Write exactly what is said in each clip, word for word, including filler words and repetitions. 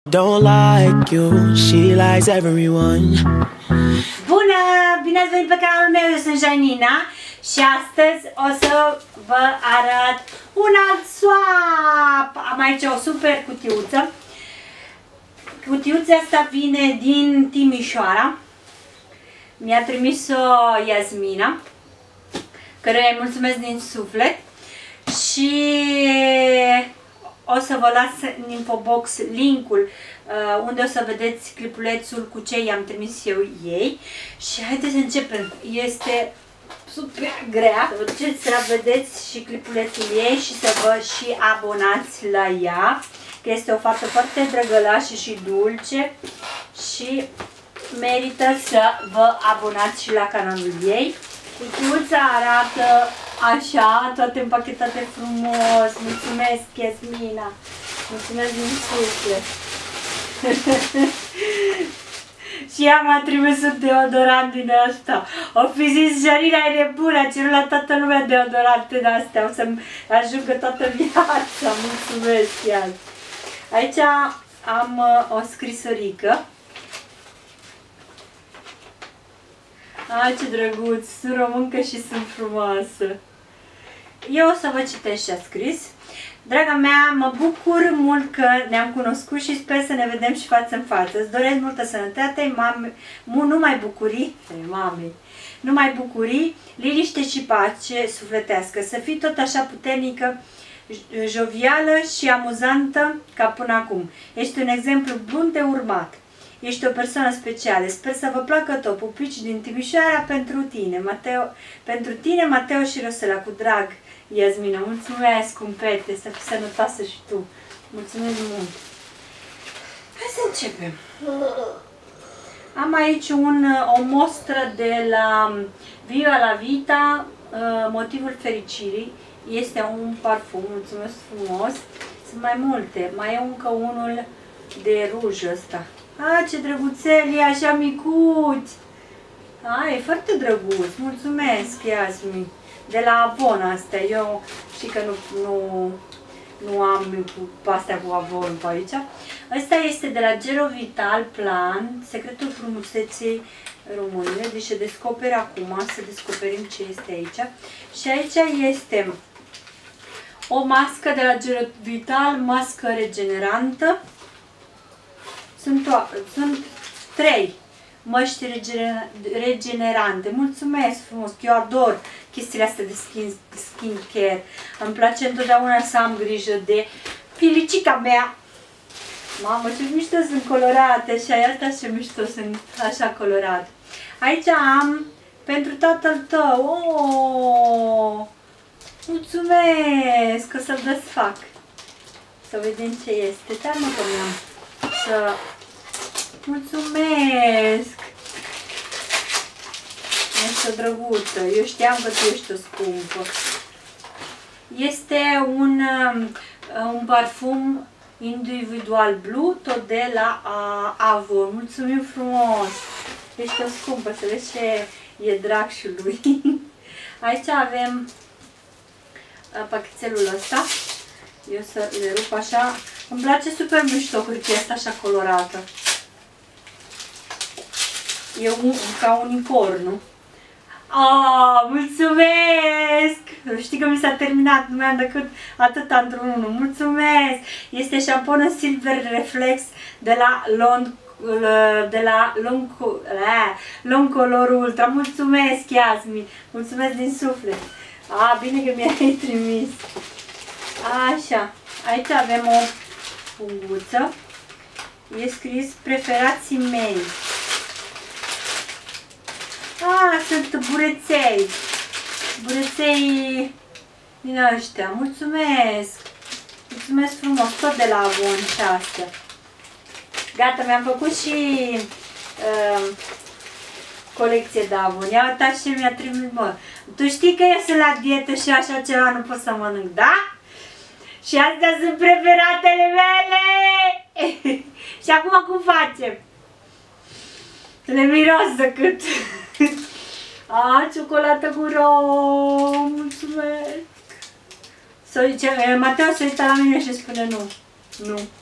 Don't like you, she likes everyone. Bună! Bine ați venit pe canalul meu, eu sunt Janina și astăzi o să vă arăt un alt swap! Am aici o super cutiuță. Cutiuța asta vine din Timișoara. Mi-a trimis-o Iasmina, căreia îi mulțumesc din suflet. Și o să vă las în infobox linkul uh, unde o să vedeți clipulețul cu ce i-am trimis eu ei. Și haideți să începem. Este super grea. Să vă duceți să vedeți și clipulețul ei și să vă și abonați la ea. Că este o fată foarte drăgălașă și dulce și merită să vă abonați și la canalul ei. Cutiuța arată așa, toate împachetate frumos. Mulțumesc, Iasmina. Mulțumesc din suflet. Și ea m-a trimis un deodorant din asta. O fi zis, Janina e nebună, a cerut la toată lumea deodorante de astea. O să-mi ajungă toată viața. Mulțumesc, Ias. Aici am uh, o scrisorică. Ai, ce drăguț, sunt româncă și sunt frumoasă. Eu o să vă citesc ce a scris. Draga mea, mă bucur mult că ne-am cunoscut și sper să ne vedem și față în față. Îți doresc multă sănătate, mame, numai bucurii, mame, numai bucurii, liniște și pace sufletească. Să fii tot așa puternică, jovială și amuzantă ca până acum. Ești un exemplu bun de urmat. Ești o persoană specială. Sper să vă placă tot. Pupici din Timișoara pentru tine, Mateo, pentru tine, Mateo și Rosela, cu drag, Iasmina. Mulțumesc, cumpete, să fii sănătoasă și tu. Mulțumesc mult. Hai să începem. Am aici un, o mostră de la Viva la Vita, motivul fericirii. Este un parfum, mulțumesc frumos. Sunt mai multe. Mai e încă unul de ruj ăsta. A, ce drăguțel, e așa micuț. A, e foarte drăguț. Mulțumesc, Iasmin. De la Avon astea. Eu știi că nu, nu, nu am cu astea cu Avon pe aici. Ăsta este de la Gero Vital Plan, secretul frumuseței române. Deci se descoperă acum, să descoperim ce este aici. Și aici este o mască de la Gero Vital, mască regenerantă. Sunt, o, sunt trei măști regenerante. Mulțumesc frumos, eu ador chestiile astea de skin, skin care. Îmi place întotdeauna să am grijă de pilicica mea. Mamă, ce mișto sunt colorate și asta ce mișto sunt așa colorate. Aici am pentru tatăl tău. Oh, mulțumesc, o să-l desfac. Să vedem ce este. Dar nu că mi-am să... Mulțumesc! Ești o drăguță. Eu știam că tu ești o scumpă. Este un, un parfum individual blue, tot de la Avon. Mulțumim frumos! Ești o scumpă, să vezi ce e drag și lui. Aici avem pachetelul ăsta. Eu să le rup așa. Îmi place super mișto hârtia asta așa colorată. E un, ca unicornul. Ah, mulțumesc! Știi că mi s-a terminat, nu mai am decât atâta într-un unul. Mulțumesc! Este șamponul Silver Reflex de la Long, de la Long, Long Color Ultra. Mulțumesc, Iasmin! Mulțumesc din suflet! Ah, bine că mi-ai trimis. Așa, aici avem o punguță. E scris preferații mei. Ah, sunt bureței. Bureței din ăștia. Mulțumesc. Mulțumesc frumos. Tot de la Avon și astea. Gata, mi-am făcut și uh, colecție de Avon. Ia uitați ce mi-a trimis, mă. Tu știi că eu sunt la dietă și așa ceva nu pot să mănânc, da? Și astea sunt preferatele mele! Și acum cum facem? Le miros de cât. A, ciocolată cu rom! Mulțumesc! Mateo se uită la mine și spune nu. Nu.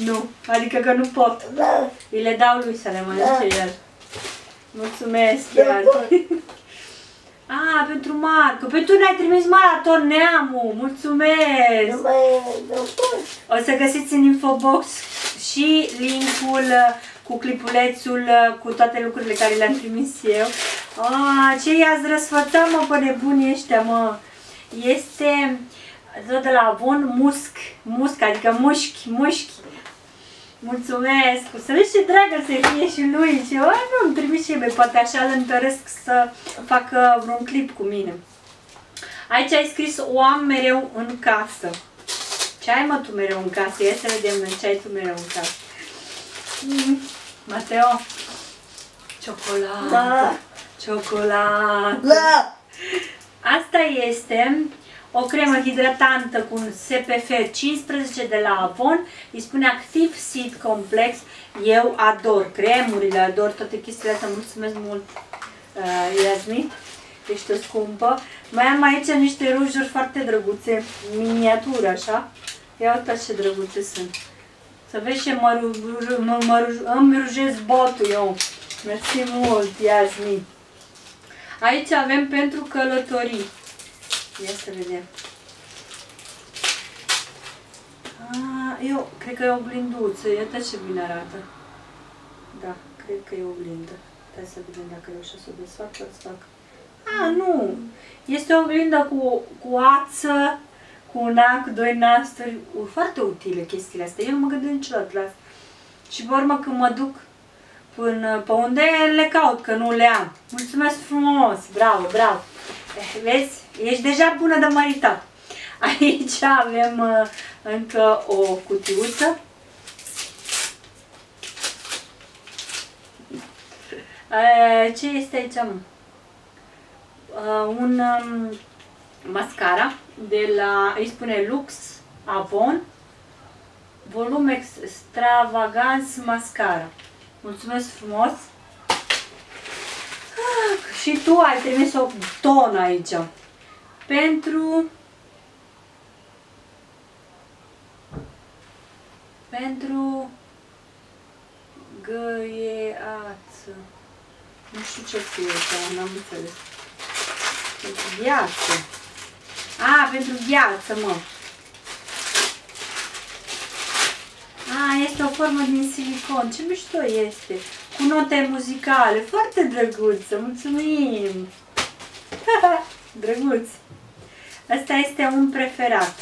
Nu, adică că nu pot. Da. Îi le dau lui să le mănânce el. Mulțumesc, Da, chiar. bun. Ah, pentru Marco. Păi tu ne-ai trimis maraton, Neamu. Mulțumesc. Nu mai nu pot. O să găsiți în infobox și linkul uh, cu clipulețul, uh, cu toate lucrurile care le-am trimis eu. Ah, ce i-ați răsfățat, mă, pe nebunii ăștia, mă. Este tot de la Avon musc, musc, adică mușchi, mușchi. Mulțumesc! O să vezi ce dragă să fie și lui. Și ai, nu, îmi trimis și eu, poate așa îl întăresc să facă vreun clip cu mine. Aici ai scris, o am mereu în casă. Ce ai, mă, tu mereu în casă? Ia să vedem ce ai tu mereu în casă. Mm. Mateo, ciocolată, Da. ciocolată. Da. Asta este o cremă hidratantă cu un S P F cincisprezece de la Avon. Îi spune Active Seed Complex. Eu ador cremurile, ador toate chestiile astea. Mulțumesc mult, uh, Iasmin. Ești o scumpă. Mai am aici niște rujuri foarte drăguțe, miniatură, așa. Ia uitați ce drăguțe sunt. Să vezi ce mă, ruj, mă, mă ruj, îmi rujez botul eu. Mersi mult, Iasmin. Aici avem pentru călătorii. Ia să vedem. Ah, eu cred că e o oglinduță. Iată ce bine arată. Da, cred că e o oglindă. Hai să vedem dacă reușesc să o desfac, să fac. Ah, nu! Este o oglindă cu, cu ață, cu un ac, doi nasturi. Foarte utile chestiile astea. Eu nu mă gândesc niciodată la asta. Și pe urmă când mă duc până pe unde le caut, că nu le am. Mulțumesc frumos! Bravo, bravo! Vezi? Ești deja bună de măritat. Aici avem uh, încă o cutiuță. Uh, ce este aici? Uh, un um, mascara de la, îi spune Lux Avon Volum Extravagance Mascara. Mulțumesc frumos! Și tu ai trimis o tonă aici. Pentru... Pentru... Găieață. Nu știu ce scrie aici, n-am înțeles. Pentru gheață. A, pentru gheață, mă. A, este o formă din silicon. Ce mișto este. Cu note muzicale. Foarte drăguță. Mulțumim. Drăguț. Asta este un preferat.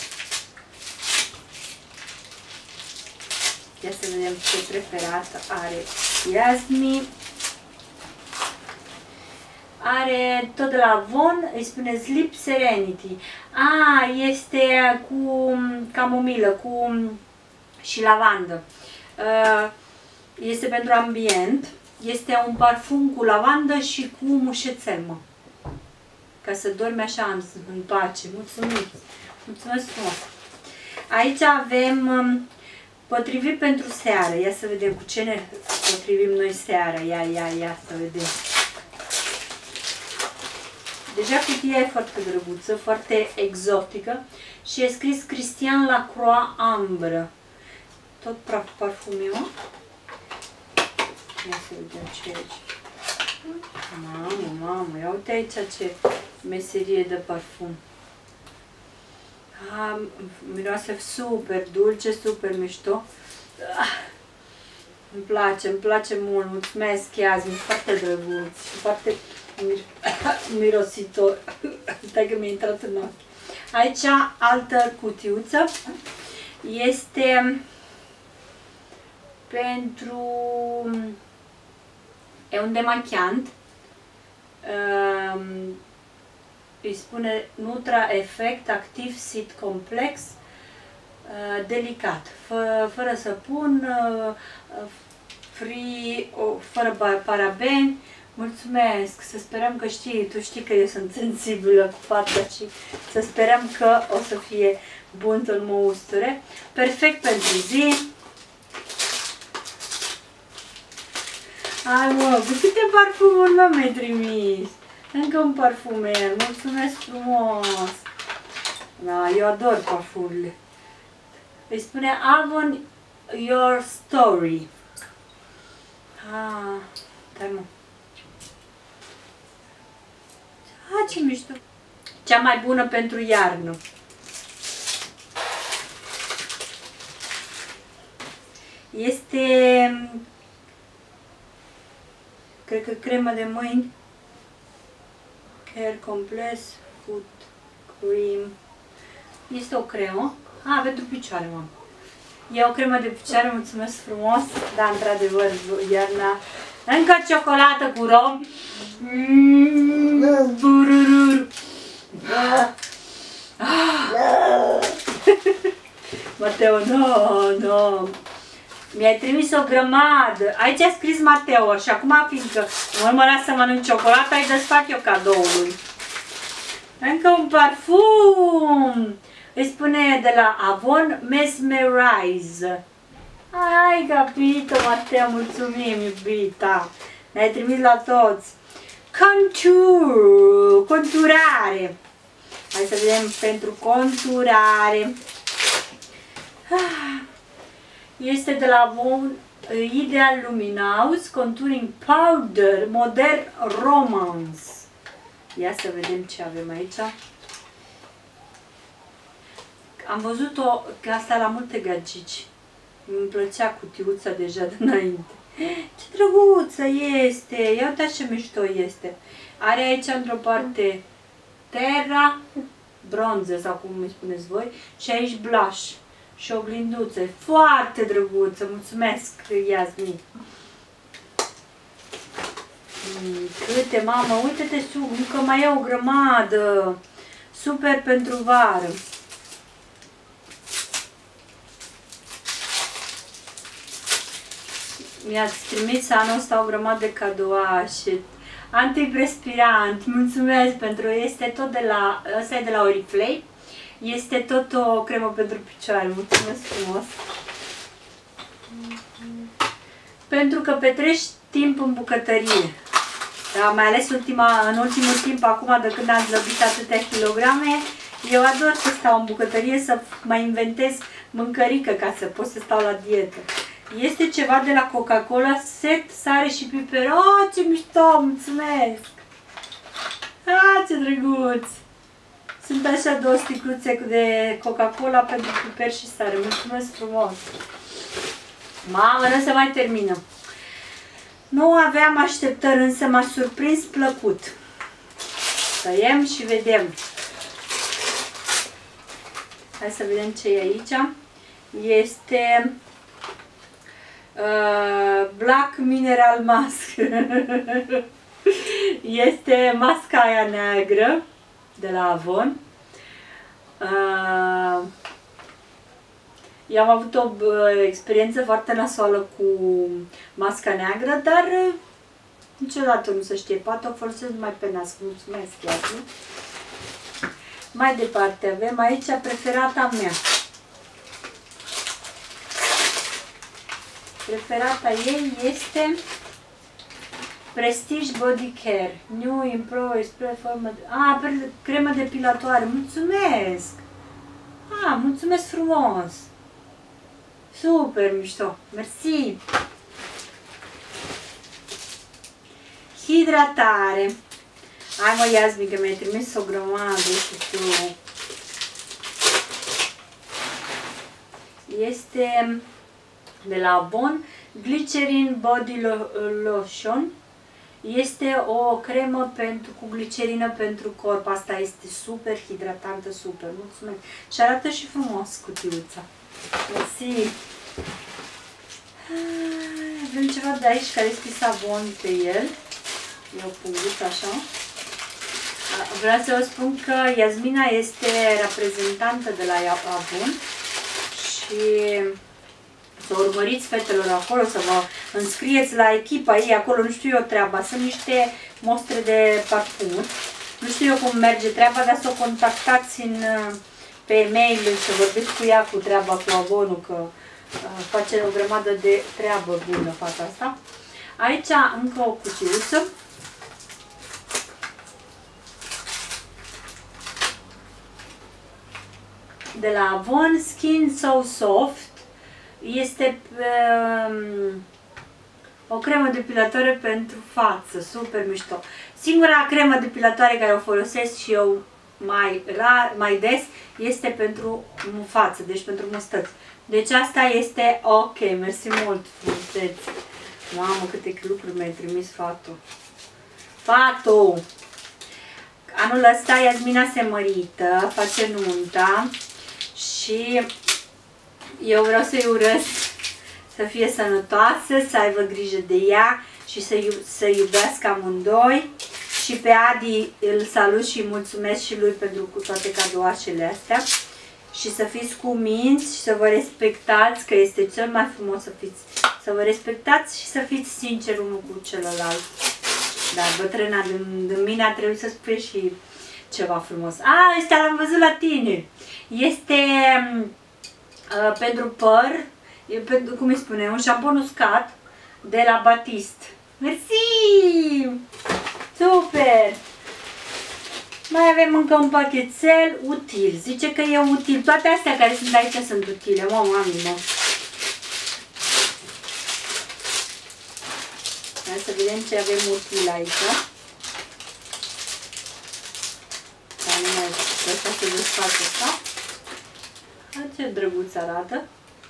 Ia să vedem ce preferat are Iasmin. Are tot de la Avon, îi spune Sleep Serenity. A, este cu camomilă, cu și lavandă. Este pentru ambient. Este un parfum cu lavandă și cu mușețel, mă. Ca să dormi așa în, în pace. Mulțumim! Mulțumesc frumos! Aici avem potrivit pentru seară. Ia să vedem cu ce ne potrivim noi seara. Ia, ia, ia să vedem. Deja cutia e foarte drăguță, foarte exotică și e scris Christian Lacroix Ambre. Tot parfumul. Ia să vedem ce e aici. Mamă, mamă, ia uite aici ce meserie de parfum. Ah, miroase super dulce, super mișto. Ah, îmi place, îmi place mult, mulțumesc, Iasmin, foarte drăguț și foarte mir mirositor. Stai că mi-a intrat în ochi. Aici altă cutiuță este pentru... e un demachiant. Um, îi spune Nutra Effect Active Seed Complex uh, delicat, fă, fără săpun, uh, free, uh, fără parabeni. Mulțumesc, să sperăm că știi, tu știi că eu sunt sensibilă cu fața și să sperăm că o să fie bun să nu mă usture. Perfect pentru zi. Hai mă, cu câte parfumuri mă mi-ai trimis? Încă un parfumer, mulțumesc frumos! Da, eu ador parfumurile. Îi spune Avon your story. Ah, dai mă. Ah, ce mișto. Cea mai bună pentru iarnă. Este, cred că cremă de mâini, Care Complex Foot Cream. Este o cremă. Ah, pentru picioare, mă. E o cremă de picioare, mulțumesc frumos. Da, într-adevăr, iarna. Încă ciocolată cu rom. Mm, bururur. Ah. Ah. Mateo, nu, no, nu. No. Mi-ai trimis o grămadă. Aici a scris Mateo și acum, fiindcă nu mă las să mănânc ciocolată, ai desfac eu cadoului. Încă un parfum. Îi spune de la Avon Mesmerize. Hai, capito, Mateo, mulțumim, iubita. Ne-ai trimis la toți. Contour, conturare. Hai să vedem pentru conturare. Este de la Avon Ideal Luminous Contouring Powder Modern Romance. Ia să vedem ce avem aici. Am văzut-o, că asta la multe gagici. Îmi plăcea cutiuța deja de înainte. Ce drăguță este! Ia uitați ce mișto este. Are aici într-o parte terra, bronze sau cum îi spuneți voi, și aici blush și oglinduță. Foarte drăguță! Mulțumesc, Iasmin! Câte, mamă, uite-te sub, încă mai e o grămadă! Super pentru vară! Mi-ați trimis anul ăsta o grămadă de cadouașe. Antiperspirant, mulțumesc pentru, este tot de la, ăsta e de la Oriflame. Este tot o cremă pentru picioare, mulțumesc frumos. Pentru că petreci timp în bucătărie. Da, mai ales ultima, în ultimul timp, acum de când am zlăbit atâtea kilograme, eu ador să stau în bucătărie, să mai inventez mâncărică ca să pot să stau la dietă. Este ceva de la Coca-Cola, set, sare și piper. Oh, ce mișto, mulțumesc! Ah, ce drăguț! Sunt așa două sticluțe de Coca-Cola pentru piper și sare. Mulțumesc frumos! Mamă, nu se mai termină! Nu aveam așteptări, însă m-a surprins plăcut. Tăiem și vedem. Hai să vedem ce e aici. Este uh, Black Mineral Mask. Este masca aia neagră de la Avon. Uh, Eu am avut o uh, experiență foarte nasoală cu masca neagră, dar uh, niciodată nu se știe. Poate o folosesc numai pe nas. Mulțumesc, chiar, nu? Mai departe avem aici preferata mea. Preferata ei este Prestige Body Care. New Improved Spray Formă de... Ah, cremă depilatoare. Mulțumesc! Ah, mulțumesc frumos! Super mișto! Mersi! Hidratare. Hai mă, Iasmin, că mi-ai trimis o grămadă și tu. Este de la Avon Glycerin Body Lotion. Este o cremă pentru, cu glicerină pentru corp. Asta este super hidratantă, super. Mulțumesc. Și arată și frumos cutiuța. Mersi. Avem ceva de aici care este scris Avon pe el. E o punguță așa. Vreau să vă spun că Iasmina este reprezentantă de la Avon și să urmăriți fetelor acolo, să vă înscrieți la echipa ei acolo, nu știu eu treaba, sunt niște mostre de parfumuri. Nu știu eu cum merge treaba, dar să o contactați în, pe e-mail, să vorbiți cu ea cu treaba cu Avonul, că uh, face o grămadă de treabă bună fata asta. Aici încă o cuțiuță. De la Avon Skin So Soft Este um, o cremă depilatoare pentru față, super mișto. Singura cremă depilatoare care o folosesc și eu mai rar, mai des, este pentru față, deci pentru mustăți. Deci asta este ok, mersi mult, frumusețe. Mamă, câte lucruri mi-ai trimis, Fatu. Fatu! Anul ăsta Iasmina se mărită, face nunta și eu vreau să-i urez să fie sănătoasă, să aibă grijă de ea și să, iub să iubească amândoi. Și pe Adi îl salut și mulțumesc și lui pentru cu toate cadouașele astea. Și să fiți cuminți și să vă respectați, că este cel mai frumos să fiți, să vă respectați și să fiți sinceri unul cu celălalt. Dar bătrâna din, din mine a trebuit să spui și ceva frumos. A, ăsta l-am văzut la tine. Este uh, pentru păr, e pentru, cum îi spune, un șampon uscat de la Batiste. Mersi! Super! Mai avem încă un pachetel util. Zice că e util. Toate astea care sunt aici sunt utile. Mă, mami, mă. Hai să vedem ce avem util aici. Dar nu mai ăsta se desface asta. Ce drăguț arată.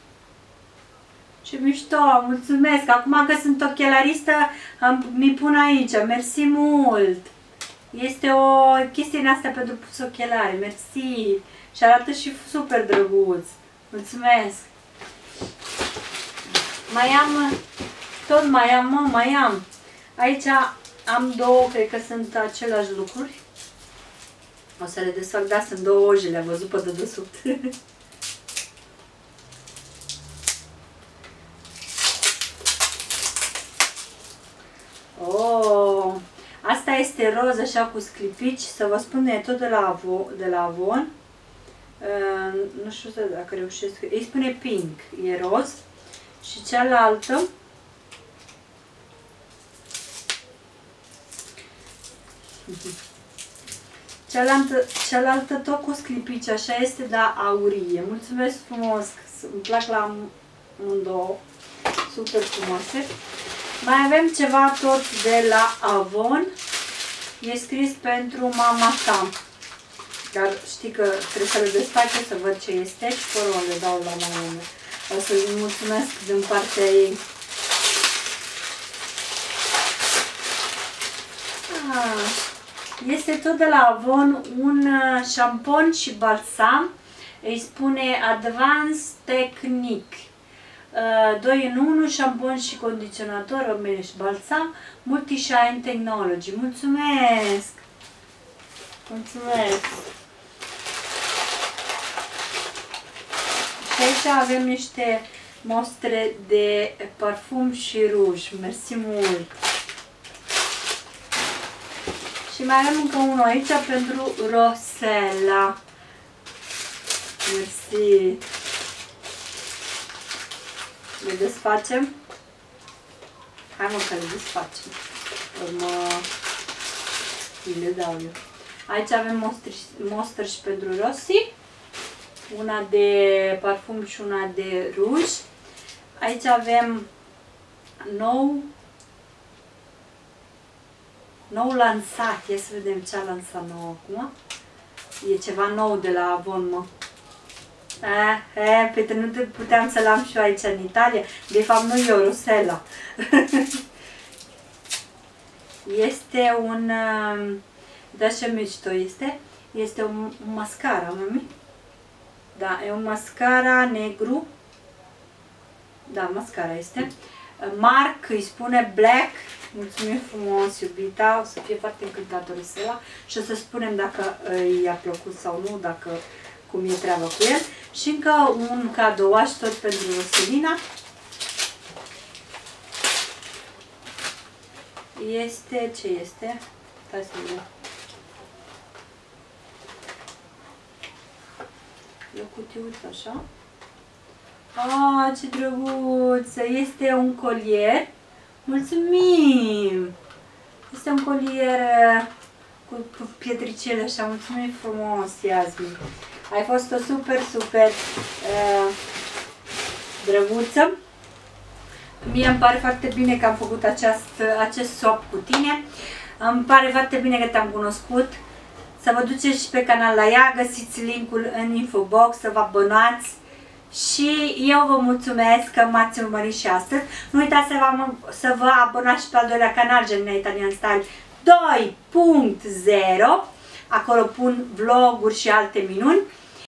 Ce mișto, mulțumesc. Acum că sunt ochelaristă, mi pun aici. Mersi mult. Este o chestie în asta pentru pus ochelari. Mersi. Și arată și super drăguț. Mulțumesc. Mai am, tot mai am, mă, mai am. Aici am două, cred că sunt aceleași lucruri. O să le desfac, da, sunt două ojele, am văzut pe dedesubt. Oh, asta este roz așa cu sclipici, să vă spun, e tot de la, Avo, de la Avon. Uh, nu știu dacă reușesc, îi spune pink, e roz. Și cealaltă cealaltă, cealaltă tot cu sclipici, așa este, dar aurie. Mulțumesc frumos, îmi plac la amândouă, super frumoase. Mai avem ceva tot de la Avon, e scris pentru mama ta, dar știi că trebuie să le desfac, să văd ce este și pe urmă le dau la mama mea. O să-i mulțumesc din partea ei. Ah, este tot de la Avon un șampon și balsam, îi spune Advanced Technique. doi în unu, șampon și condiționator, rămâne și balsam, Multi-Shine Technology. Mulțumesc! Mulțumesc! Și aici avem niște mostre de parfum și ruj. Mersi mult! Și mai avem încă unul aici pentru Rosella. Mersi! Le desfacem? Hai mă că le desfacem. Urmă le dau eu. Aici avem monster și pentru Rossi. Una de parfum și una de ruj. Aici avem nou nou lansat. Ia să vedem ce a lansat nou acum. E ceva nou de la Avon, mă. Eh, eh, pentru nu puteam să-l am și eu aici în Italia. De fapt nu eu, Rosella. Este un... Da, ce mișto este. Este un, un mascara, mami. Da, e un mascara negru. Da, mascara este. Marc îi spune Black. Mulțumim frumos, iubita. O să fie foarte încântată Rosella. Și o să spunem dacă i-a plăcut sau nu, dacă cum e treaba cu el. Și încă un cadouaș tot pentru Roselina. Este, ce este? Stai să vedem. E o cutiuță așa. Ah, ce drăguță! Este un colier. Mulțumim! Este un colier cu pietricele așa. Mulțumim frumos, Iasmin! Ai fost o super, super uh, drăguță. Mie îmi pare foarte bine că am făcut aceast, acest swap cu tine. Îmi pare foarte bine că te-am cunoscut. Să vă duceți și pe canal la ea, găsiți linkul în infobox, să vă abonați. Și eu vă mulțumesc că m-ați urmărit și astăzi. Nu uitați să vă, să vă abonați și pe al doilea canal, Janina Italian Style doi punct zero. Acolo pun vloguri și alte minuni.